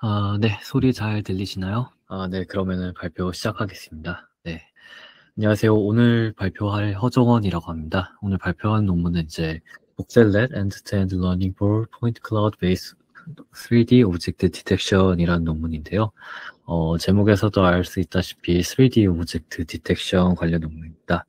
네, 소리 잘 들리시나요? 네, 그러면은 발표 시작하겠습니다. 네. 안녕하세요. 오늘 발표할 허정원이라고 합니다. 오늘 발표한 논문은 이제 Boxed End-to-End Learning for Point Cloud-Based 3D Object Detection이라는 논문인데요. 제목에서도 알 수 있다시피 3D Object Detection 관련 논문입니다.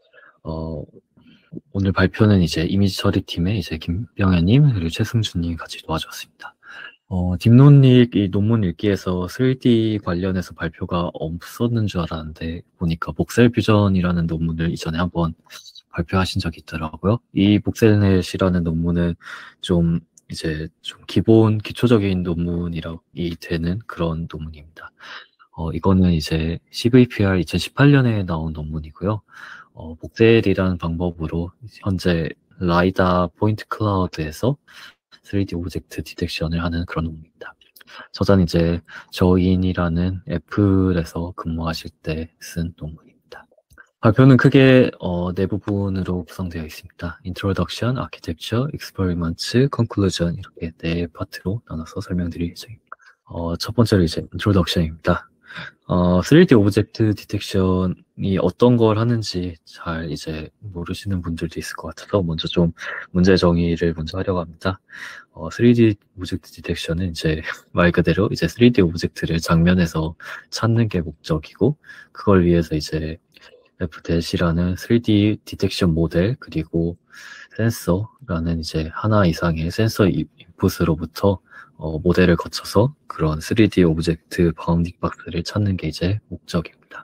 오늘 발표는 이제 이미지 처리팀의 이제 김병현님 그리고 최승준님 같이 도와주었습니다. 딥논릭 이 논문 읽기에서 3D 관련해서 발표가 없었는 줄 알았는데 보니까 복셀 퓨전이라는 논문을 이전에 한번 발표하신 적이 있더라고요. 이 복셀넷이라는 논문은 좀 이제 좀 기초적인 논문이라고 되는 그런 논문입니다. 이거는 이제 CVPR 2018년에 나온 논문이고요. 복셀이라는 방법으로 현재 라이다 포인트 클라우드에서 3D 오브젝트 디텍션을 하는 그런 논문입니다. 저자는 이제 저인이라는 애플에서 근무하실 때 쓴 논문입니다. 발표는 크게 네 부분으로 구성되어 있습니다. Introduction, Architecture, Experiments, Conclusion 이렇게 네 파트로 나눠서 설명드릴 예정입니다. 첫 번째로 이제 Introduction입니다. 3D 오브젝트 디텍션이 어떤 걸 하는지 잘 이제 모르시는 분들도 있을 것 같아서 먼저 좀 문제 정의를 먼저 하려고 합니다. 3D 오브젝트 디텍션은 이제 말 그대로 이제 3D 오브젝트를 장면에서 찾는 게 목적이고 그걸 위해서 이제 FDAT이라는 3D 디텍션 모델 그리고 센서라는 이제 하나 이상의 센서 인풋으로부터 모델을 거쳐서 그런 3D 오브젝트 바운딩 박스를 찾는 게 이제 목적입니다.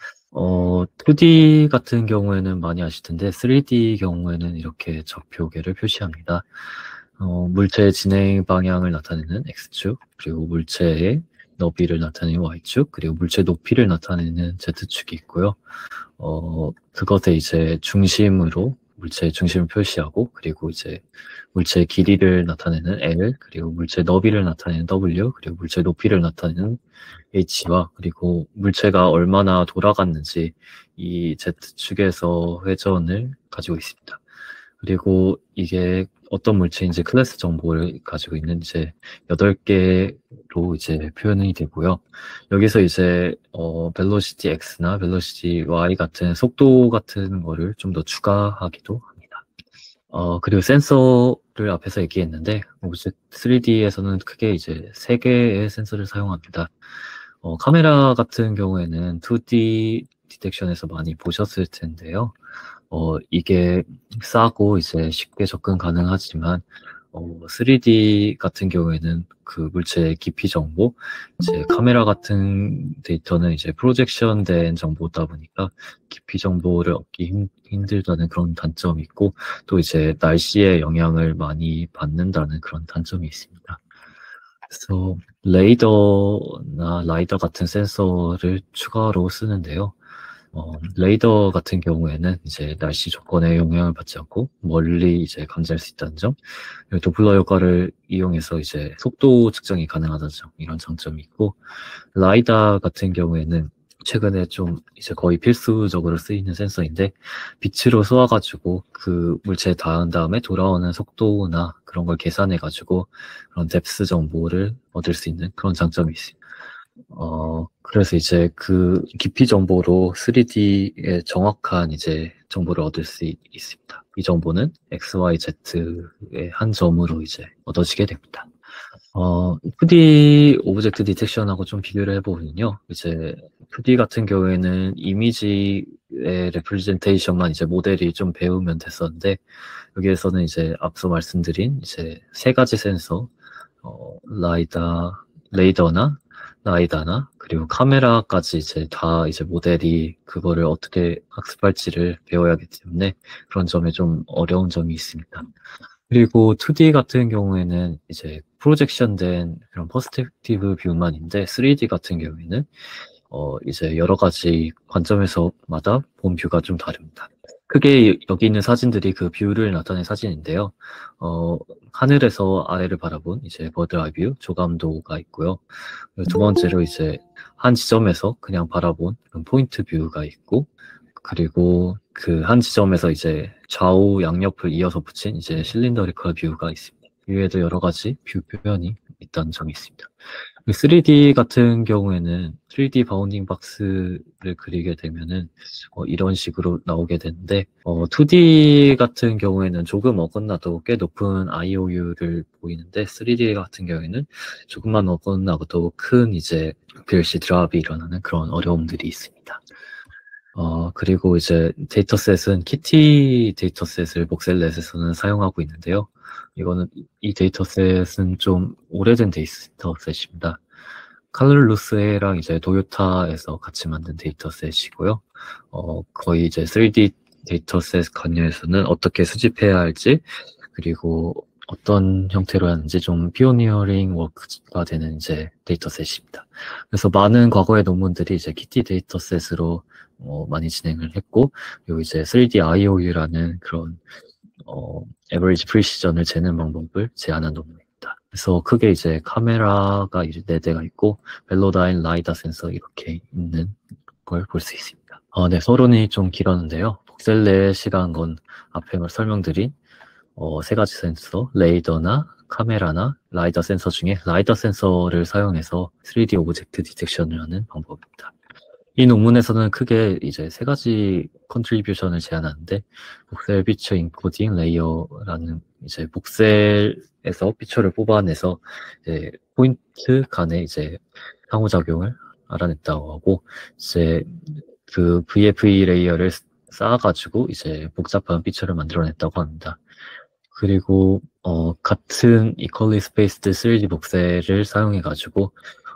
2D 같은 경우에는 많이 아실 텐데 3D 경우에는 이렇게 좌표계를 표시합니다. 물체의 진행 방향을 나타내는 X축, 그리고 물체의 너비를 나타내는 Y축, 그리고 물체 높이를 나타내는 Z축이 있고요. 그것에 이제 중심으로 물체의 중심을 표시하고, 그리고 이제 물체의 길이를 나타내는 L, 그리고 물체의 너비를 나타내는 W, 그리고 물체의 높이를 나타내는 H와, 그리고 물체가 얼마나 돌아갔는지 이 Z축에서 회전을 가지고 있습니다. 그리고 이게 어떤 물체인지 클래스 정보를 가지고 있는 이제 8개로 이제 표현이 되고요. 여기서 이제 velocity x나 velocity y 같은 속도 같은 거를 좀 더 추가하기도 합니다. 그리고 센서를 앞에서 얘기했는데 3D에서는 크게 이제 3개의 센서를 사용합니다. 카메라 같은 경우에는 2D 디텍션에서 많이 보셨을 텐데요. 이게 싸고 이제 쉽게 접근 가능하지만 3D 같은 경우에는 그 물체의 깊이 정보, 이제 카메라 같은 데이터는 이제 프로젝션 된 정보다 보니까 깊이 정보를 얻기 힘들다는 그런 단점이 있고, 또 이제 날씨의 영향을 많이 받는다는 그런 단점이 있습니다. 그래서 레이더나 라이더 같은 센서를 추가로 쓰는데요. 레이더 같은 경우에는 이제 날씨 조건에 영향을 받지 않고 멀리 이제 감지할 수 있다는 점, 그리고 도플러 효과를 이용해서 이제 속도 측정이 가능하다는 점, 이런 장점이 있고, 라이다 같은 경우에는 최근에 좀 이제 거의 필수적으로 쓰이는 센서인데, 빛으로 쏘아가지고 그 물체에 닿은 다음에 돌아오는 속도나 그런 걸 계산해가지고 그런 뎁스 정보를 얻을 수 있는 그런 장점이 있습니다. 그래서 이제 그 깊이 정보로 3D의 정확한 이제 정보를 얻을 수 있습니다. 이 정보는 X, Y, Z의 한 점으로 이제 얻어지게 됩니다. 2D 오브젝트 디텍션하고 좀 비교를 해보면요. 이제 2D 같은 경우에는 이미지의 레프레젠테이션만 이제 모델이 좀 배우면 됐었는데, 여기에서는 이제 앞서 말씀드린 이제 3가지 센서, 레이더나 라이다나 그리고 카메라까지 이제 다 이제 모델이 그거를 어떻게 학습할지를 배워야 하기 때문에 그런 점에 좀 어려운 점이 있습니다. 그리고 2D 같은 경우에는 이제 프로젝션 된 그런 퍼스펙티브 뷰만인데 3D 같은 경우에는 이제 여러 가지 관점에서마다 본 뷰가 좀 다릅니다. 크게 여기 있는 사진들이 그 뷰를 나타낸 사진인데요. 하늘에서 아래를 바라본 이제 버드 아이 뷰, 조감도가 있고요. 두 번째로 이제 한 지점에서 그냥 바라본 포인트 뷰가 있고, 그리고 그 한 지점에서 이제 좌우 양옆을 이어서 붙인 이제 실린더리컬 뷰가 있습니다. 이외에도 여러 가지 뷰 표현이 있다는 점이 있습니다. 3D 같은 경우에는 3D 바운딩 박스를 그리게 되면은 이런 식으로 나오게 되는데 2D 같은 경우에는 조금 어긋나도 꽤 높은 IOU를 보이는데 3D 같은 경우에는 조금만 어긋나도 큰 이제 VLC 드랍이 일어나는 그런 어려움들이 있습니다. 그리고 이제 데이터셋은 키티 데이터셋을 목셀렛에서는 사용하고 있는데요. 이 데이터셋은 좀 오래된 데이터셋입니다. 칼룰루스랑 이제 도요타에서 같이 만든 데이터셋이고요. 거의 이제 3D 데이터셋 관련해서는 어떻게 수집해야 할지, 그리고 어떤 형태로 하는지 좀 피오니어링 워크가 되는 이제 데이터셋입니다. 그래서 많은 과거의 논문들이 이제 키티 데이터셋으로 많이 진행을 했고, 그리고 이제 3D IOU라는 그런 에버리지 프리시전을 재는 방법을 제안한 논문입니다. 그래서 크게 이제 카메라가 이제 4대가 있고 벨로다인 라이다 센서 이렇게 있는 걸 볼 수 있습니다. 네, 서론이 좀 길었는데요. 복셀렛이라는 건 앞에 설명드린 3가지 센서, 레이더나 카메라나 라이다 센서 중에 라이다 센서를 사용해서 3D 오브젝트 디텍션을 하는 방법입니다. 이 논문에서는 크게 이제 3가지 컨트리뷰션을 제안하는데, 복셀 피처 인코딩 레이어라는 이제 복셀에서 피처를 뽑아내서 이제 포인트 간의 이제 상호작용을 알아냈다고 하고, 이제 그 VFE 레이어를 쌓아가지고 이제 복잡한 피처를 만들어냈다고 합니다. 그리고 같은 이퀄리 스페이스드 3D 복셀을 사용해가지고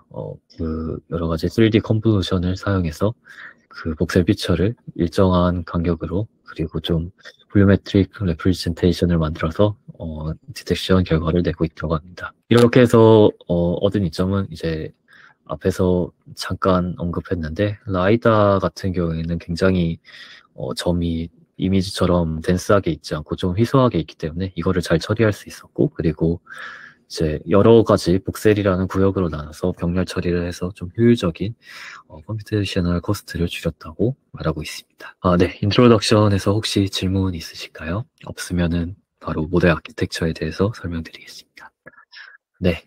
그 여러 가지 3D 컨볼루션을 사용해서 그 복셀 피처를 일정한 간격으로 그리고 좀 볼루메트릭 레프리젠테이션을 만들어서 디텍션 결과를 내고 있다고 합니다. 이렇게 해서 얻은 이점은 이제 앞에서 잠깐 언급했는데 라이다 같은 경우에는 굉장히 점이 이미지처럼 덴스하게 있지 않고 좀 희소하게 있기 때문에 이거를 잘 처리할 수 있었고, 그리고 이제 여러 가지 복셀이라는 구역으로 나눠서 병렬 처리를 해서 좀 효율적인 컴퓨테이셔널 코스트를 줄였다고 말하고 있습니다. 네, 인트로덕션에서 혹시 질문 있으실까요? 없으면은 바로 모델 아키텍처에 대해서 설명드리겠습니다. 네,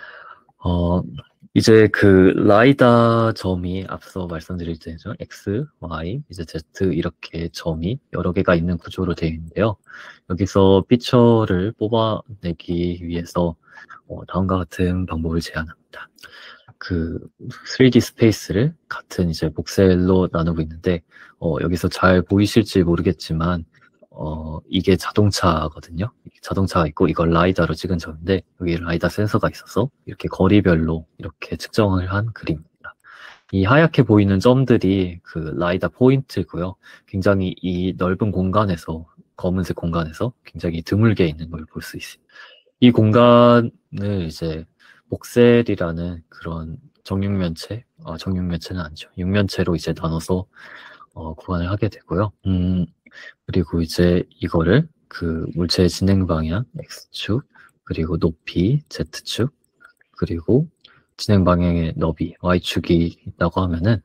이제 그 라이다 점이 앞서 말씀드릴 때죠. X, Y, 이제 Z 이렇게 점이 여러 개가 있는 구조로 되어 있는데요. 여기서 피처를 뽑아내기 위해서 다음과 같은 방법을 제안합니다. 그 3D 스페이스를 같은 이제 복셀로 나누고 있는데 여기서 잘 보이실지 모르겠지만 이게 자동차거든요. 자동차가 있고 이걸 라이다로 찍은 점인데 여기 라이다 센서가 있어서 이렇게 거리별로 이렇게 측정을 한 그림입니다. 이 하얗게 보이는 점들이 그 라이다 포인트고요. 굉장히 이 넓은 공간에서 검은색 공간에서 굉장히 드물게 있는 걸 볼 수 있습니다. 이 공간을 이제 복셀이라는 그런 정육면체, 정육면체는 아니죠. 육면체로 이제 나눠서 구간을 하게 되고요. 그리고 이제 이거를 그 물체의 진행 방향 X축, 그리고 높이 Z축, 그리고 진행 방향의 너비 Y축이 있다고 하면은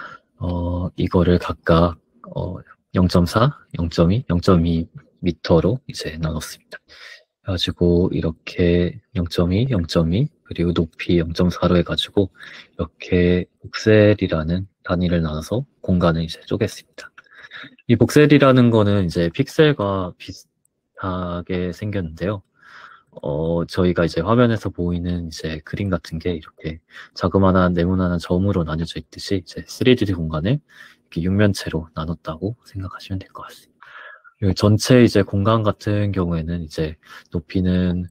이거를 각각 0.4, 0.2, 0.2 미터로 이제 나눴습니다. 그래가지고 이렇게 0.2, 0.2 그리고 높이 0.4로 해가지고 이렇게 복셀이라는 단위를 나눠서 공간을 이제 쪼갰습니다. 이 복셀이라는 거는 이제 픽셀과 비슷하게 생겼는데요. 저희가 이제 화면에서 보이는 이제 그림 같은 게 이렇게 자그마한 네모난한 점으로 나뉘어져 있듯이 이제 3D 공간을 이렇게 육면체로 나눴다고 생각하시면 될 것 같습니다. 전체 이제 공간 같은 경우에는 이제 높이는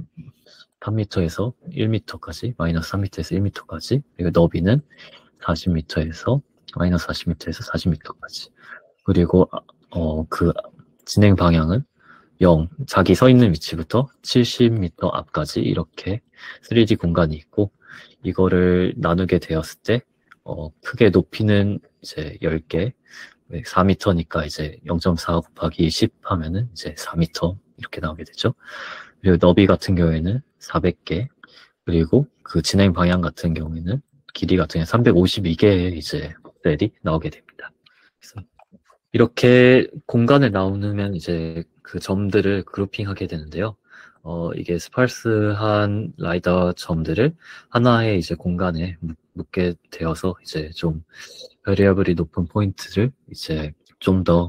3m에서 1m까지, 마이너스 3m에서 1m까지, 그리고 너비는 40m에서 마이너스 40m에서 40m까지. 그리고 그 진행 방향은 0, 자기 서 있는 위치부터 70m 앞까지 이렇게 3D 공간이 있고, 이거를 나누게 되었을 때 크게 높이는 이제 10개, 4m니까 이제 0.4 곱하기 10 하면은 이제 4m 이렇게 나오게 되죠. 그리고 너비 같은 경우에는 400개, 그리고 그 진행 방향 같은 경우에는 길이 같은 경우에 352개의 이제 셀이 나오게 됩니다. 그래서 이렇게 공간을 나누면 이제 그 점들을 그룹핑하게 되는데요. 이게 스파르스한 라이더 점들을 하나의 이제 공간에 묶게 되어서 이제 좀 베리어블이 높은 포인트를 이제 좀 더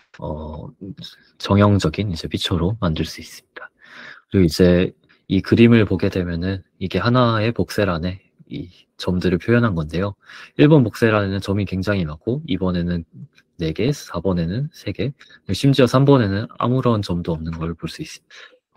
정형적인 이제 피처로 만들 수 있습니다. 그리고 이제 이 그림을 보게 되면은 이게 하나의 복셀안에 이 점들을 표현한 건데요. 1번 복셀안에는 점이 굉장히 많고 2번에는 4개, 4번에는 3개, 심지어 3번에는 아무런 점도 없는 걸 볼 수 있습니다.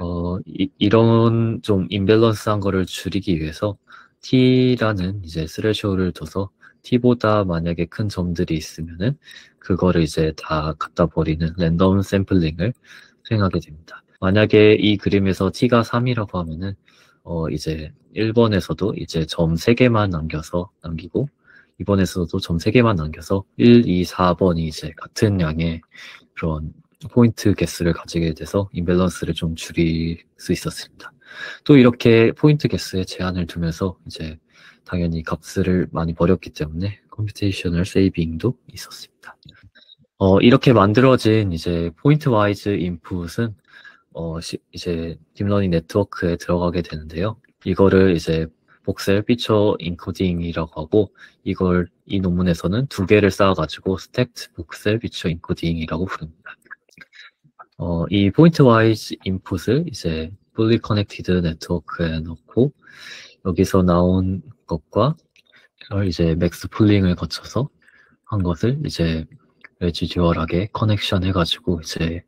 이런 좀 임밸런스한 거를 줄이기 위해서 T라는 이제 스레쇼를 둬서 T보다 만약에 큰 점들이 있으면은 그거를 이제 다 갖다 버리는 랜덤 샘플링을 수행하게 됩니다. 만약에 이 그림에서 T가 3이라고 하면은 이제 1번에서도 이제 점 3개만 남기고 2번에서도 점 3개만 남겨서 1, 2, 4번이 이제 같은 양의 그런 포인트 개수를 가지게 돼서 임밸런스를 좀 줄일 수 있었습니다. 또 이렇게 포인트 개수에 제한을 두면서 이제 당연히 값을 많이 버렸기 때문에 컴퓨테이셔널 세이빙도 있었습니다. 이렇게 만들어진 이제 포인트 와이즈 인풋은 이제 딥러닝 네트워크에 들어가게 되는데요. 이거를 이제 복셀 피처 인코딩이라고 하고 이걸 이 논문에서는 2개를 쌓아가지고 스택트 복셀 피처 인코딩이라고 부릅니다. 이 포인트 와이즈 인풋을 이제 fully connected 네트워크에 넣고 여기서 나온 것과 이제 맥스 풀링을 거쳐서 한 것을 이제 레지듀얼하게 커넥션 해가지고 이제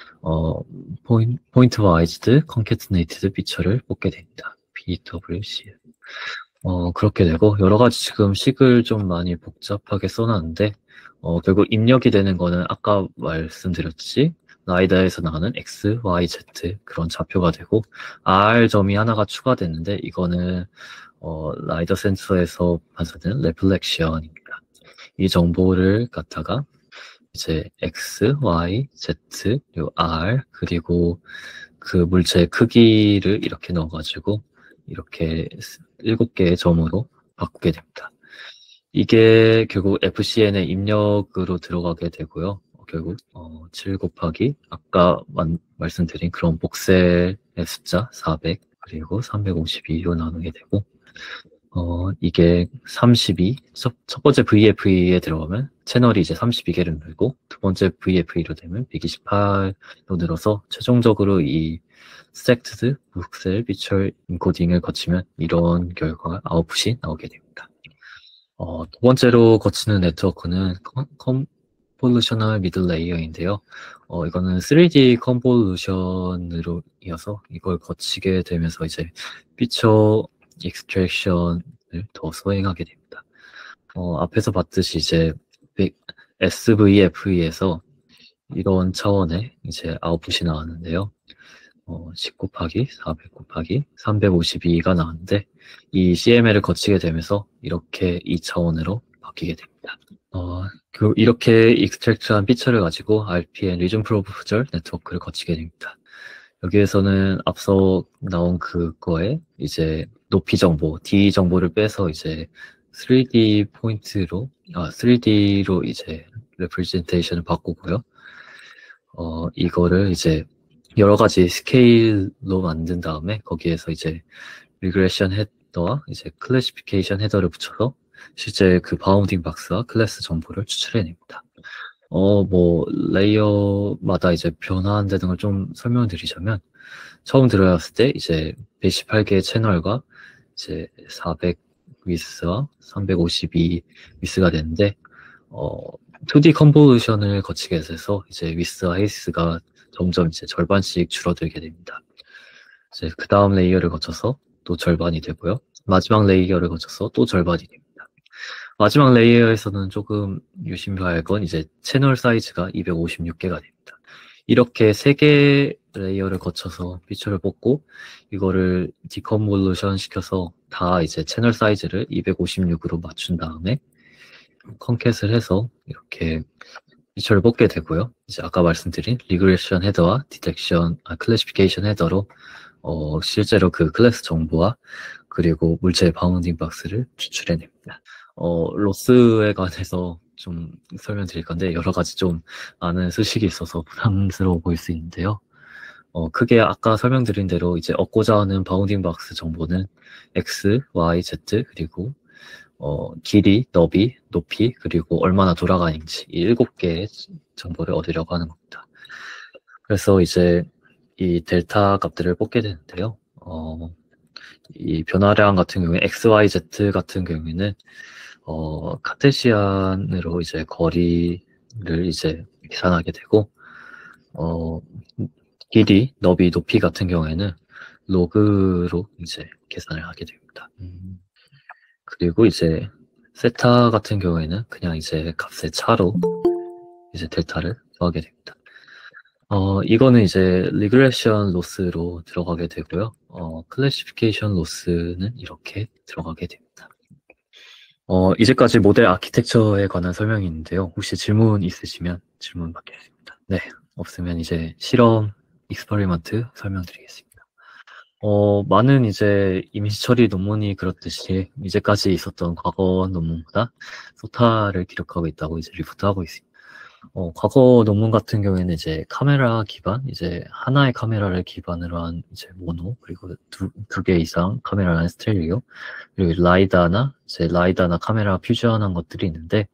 포인트 와이즈드 컨캐트네이티드 피처를 뽑게 됩니다. PWC. 그렇게 되고 여러 가지 지금 식을 좀 많이 복잡하게 써놨는데 결국 입력이 되는 거는 아까 말씀드렸듯이 라이다에서 나가는 X, Y, Z 그런 좌표가 되고 R 점이 하나가 추가됐는데 이거는 라이더 센서에서 반사되는 레플렉션입니다. 이 정보를 갖다가 이제 X, Y, Z, 그리고 R 그리고 그 물체의 크기를 이렇게 넣어가지고 이렇게 7개의 점으로 바꾸게 됩니다. 이게 결국 FCN의 입력으로 들어가게 되고요. 결국 7 곱하기 아까 말씀드린 그런 복셀의 숫자 400 그리고 352로 나누게 되고 이게 32 첫 번째 VFE에 들어가면 채널이 이제 32개를 늘고 두 번째 VFE로 되면 128로 늘어서 최종적으로 이 스택트드 복셀 피처 인코딩을 거치면 이런 결과 아웃풋이 나오게 됩니다. 두 번째로 거치는 네트워크는 컨볼루셔널 미들 레이어인데요. 이거는 3D 컨볼루션으로 이어서 이걸 거치게 되면서 이제 피처 익스트랙션을 더 수행하게 됩니다. 앞에서 봤듯이 이제 SVF에서 이런 차원의 이제 아웃풋이 나왔는데요. 10 곱하기 400 곱하기 352가 나왔는데 이 CML을 거치게 되면서 이렇게 2차원으로 바뀌게 됩니다. 이렇게 익스트랙트한 피처를 가지고 RPN 리전 프로포절 네트워크를 거치게 됩니다. 여기에서는 앞서 나온 그거에 이제 높이 정보, D 정보를 빼서 이제 3D 포인트로, 3D로 이제 레프레젠테이션을 바꾸고요. 이거를 이제 여러 가지 스케일로 만든 다음에 거기에서 이제 리그레션 헤더와 이제 클래시피케이션 헤더를 붙여서 실제 그 바운딩 박스와 클래스 정보를 추출해냅니다. 뭐 레이어마다 이제 변화한다는 걸 좀 설명을 드리자면 처음 들어왔을 때 이제 118개의 채널과 이제 400 위스와 352 위스가 되는데 2D 컨볼루션을 거치게 돼서 이제 위스와 헤이스가 점점 이제 절반씩 줄어들게 됩니다. 이제 그 다음 레이어를 거쳐서 또 절반이 되고요. 마지막 레이어를 거쳐서 또 절반이 됩니다. 마지막 레이어에서는 조금 유심해야 할 건 이제 채널 사이즈가 256개가 됩니다. 이렇게 3개 레이어를 거쳐서 피처를 뽑고 이거를 디컨볼루션 시켜서 다 이제 채널 사이즈를 256으로 맞춘 다음에 컨캣을 해서 이렇게 피처를 뽑게 되고요. 이제 아까 말씀드린 리그레션 헤더와 클래시피케이션 헤더로 실제로 그 클래스 정보와 그리고 물체의 바운딩 박스를 추출해냅니다. 로스에 관해서 좀 설명드릴 건데 여러 가지 좀 아는 수식이 있어서 부담스러워 보일 수 있는데요. 크게 아까 설명드린 대로 이제 얻고자 하는 바운딩 박스 정보는 X, Y, Z, 그리고 길이, 너비, 높이, 그리고 얼마나 돌아가는지 이 7개의 정보를 얻으려고 하는 겁니다. 그래서 이제 이 델타 값들을 뽑게 되는데요. 이 변화량 같은 경우에 X, Y, Z 같은 경우에는 카테시안으로 이제 거리를 이제 계산하게 되고, 길이, 너비, 높이 같은 경우에는 로그로 이제 계산을 하게 됩니다. 그리고 이제 세타 같은 경우에는 그냥 이제 값의 차로 이제 델타를 더하게 됩니다. 이거는 이제 리그레션 로스로 들어가게 되고요. 클래시피케이션 로스는 이렇게 들어가게 됩니다. 이제까지 모델 아키텍처에 관한 설명이 있는데요. 혹시 질문 있으시면 질문 받겠습니다. 네, 없으면 이제 실험 익스퍼리먼트 설명드리겠습니다. 많은 이제 이미지 처리 논문이 그렇듯이 이제까지 있었던 과거 논문보다 소타를 기록하고 있다고 이제 리포트하고 있습니다. 과거 논문 같은 경우에는 이제 카메라 기반, 이제 하나의 카메라를 기반으로 한 이제 모노, 그리고 두 개 이상 카메라를 한 스테레오, 그리고 라이다나 카메라 퓨전한 것들이 있는데,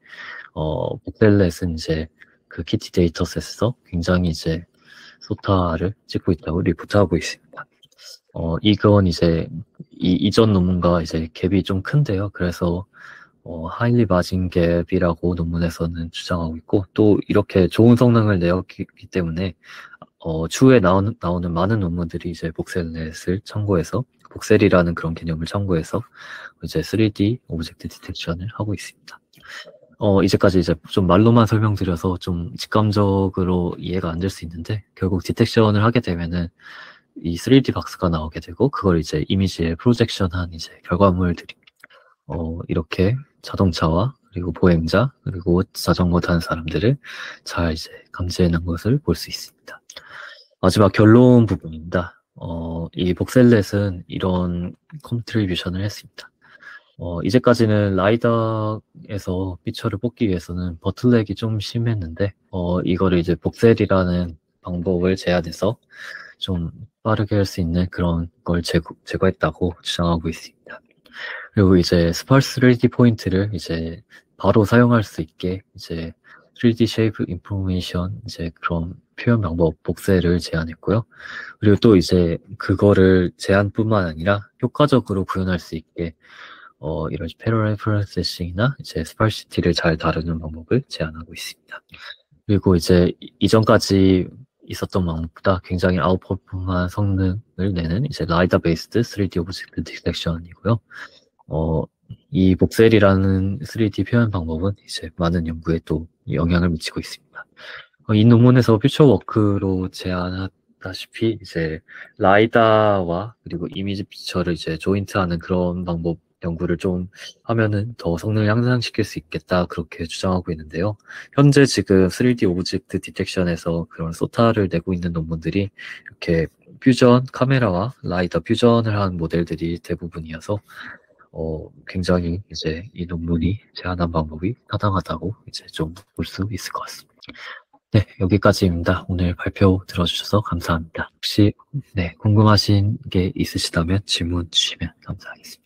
복셀렛은 이제 그 키티 데이터셋에서 굉장히 이제 소타를 찍고 있다고 리포트하고 있습니다. 이건 이제 이전 논문과 이제 갭이 좀 큰데요. 그래서 하일리 마진 갭이라고 논문에서는 주장하고 있고, 또 이렇게 좋은 성능을 내었기 때문에 추후에 나오는 많은 논문들이 이제 복셀렛을 참고해서, 복셀이라는 그런 개념을 참고해서 이제 3D 오브젝트 디텍션을 하고 있습니다. 이제까지 이제 좀 말로만 설명드려서 좀 직감적으로 이해가 안 될 수 있는데, 결국 디텍션을 하게 되면은 이 3D 박스가 나오게 되고, 그걸 이제 이미지에 프로젝션한 이제 결과물들이 이렇게 자동차와 그리고 보행자 그리고 자전거 타는 사람들을 잘 이제 감지해낸 것을 볼 수 있습니다. 마지막 결론 부분입니다. 이 복셀렛은 이런 컨트리뷰션을 했습니다. 이제까지는 라이다에서 피처를 뽑기 위해서는 버틀렉이 좀 심했는데, 이거를 이제 복셀이라는 방법을 제안해서 좀 빠르게 할 수 있는 그런 걸 제거했다고 주장하고 있습니다. 그리고 이제 스파스 3D 포인트를 이제 바로 사용할 수 있게 이제 3D 쉐이프 인포메이션 이제 그런 표현 방법 복셀을 제안했고요. 그리고 또 이제 그거를 제안뿐만 아니라 효과적으로 구현할 수 있게 이런 패러렐 프로세싱이나 이제 스파시티를 잘 다루는 방법을 제안하고 있습니다. 그리고 이제 이전까지 있었던 방법보다 굉장히 아웃퍼폼한 성능을 내는 이제 라이다 베이스드 3D 오브젝트 디텍션이고요. 이 복셀이라는 3D 표현 방법은 이제 많은 연구에 또 영향을 미치고 있습니다. 이 논문에서 퓨처 워크로 제안하다시피 이제 라이다와 그리고 이미지 피처를 이제 조인트하는 그런 방법 연구를 좀 하면은 더 성능을 향상시킬 수 있겠다 그렇게 주장하고 있는데요. 현재 지금 3D 오브젝트 디텍션에서 그런 소타를 내고 있는 논문들이 이렇게 퓨전 카메라와 라이다 퓨전을 한 모델들이 대부분이어서 굉장히 이제 이 논문이 제안한 방법이 타당하다고 이제 좀 볼 수 있을 것 같습니다. 네, 여기까지입니다. 오늘 발표 들어주셔서 감사합니다. 혹시 궁금하신 게 있으시다면 질문 주시면 감사하겠습니다.